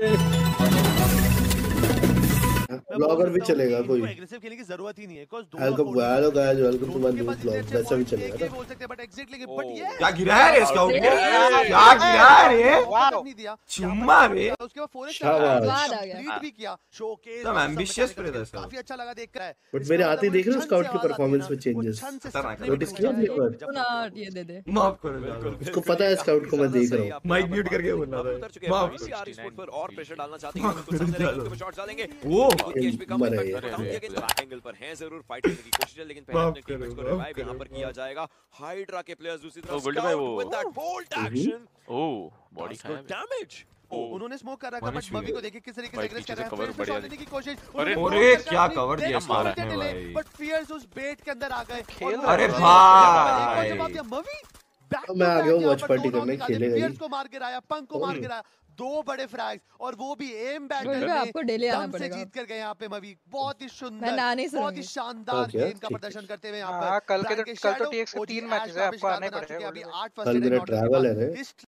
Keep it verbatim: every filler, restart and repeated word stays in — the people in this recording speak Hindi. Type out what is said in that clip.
ब्लॉगर भी चलेगा कोई एग्रेसिव खेलने की जरूरत ही नहीं है because welcome hello guys welcome to my new blog वैसा भी चलेगा ना बोल सकते हैं बट एग्जैक्टली बट ये क्या गिरा है रे स्काउट क्या गिरा है रे नहीं दिया चुम्मा रे उसके बाद फोरेस्ट शाबाश कंप्लीट भी किया शोकेस एकदम एम्बिशियस प्लेयर है काफी अच्छा लगा देखकर है बट मेरे आते ही देख रहे हो स्काउट की परफॉर्मेंस में चेंजेस नोटिस किया आपने एक बार ना ये दे दे माफ करो उसको पता है स्काउट को मैं देख रहा हूं माइक म्यूट करके बोलना था माफ पर और प्रेशर डालना चाहते हैं कुछ समझ रहे हैं शॉट डालेंगे वो केश भी कम बैक एंगल पर हैं जरूर फाइट करने की कोशिश है लेकिन पहले अपने टीममेट्स को रिवाइव यहां पर किया जाएगा हाइड्रा के प्लेयर्स दूसरी तरफ with that bold action oh body खाया डैमेज उन्होंने स्मोक कर रखा बट मवी को देखिए किस तरीके से एग्रेस कर रहा है कवर बढ़िया करने की कोशिश अरे क्या कवर दिया मारा है भाई बट फियर्स उस बेट के अंदर आ गए अरे भाई जवाब दिया मवी मैं आ गया हूं वॉच पार्टी करने खेलेगा फियर्स को मार के आया पंक को मार के आया दो बड़े फ्रैग्स और वो भी एम बैटल में आपको डेली आना पड़ेगा जीत कर गए यहाँ पे मवी बहुत ही सुंदर मैं ना नहीं बहुत ही शानदार गेम का प्रदर्शन करते हुए यहाँ पर कल के कल तो टीएक्स के तीन मैचेस है आपको आना ही पड़ेगा अभी आठ कल मेरा ट्रैवल है रे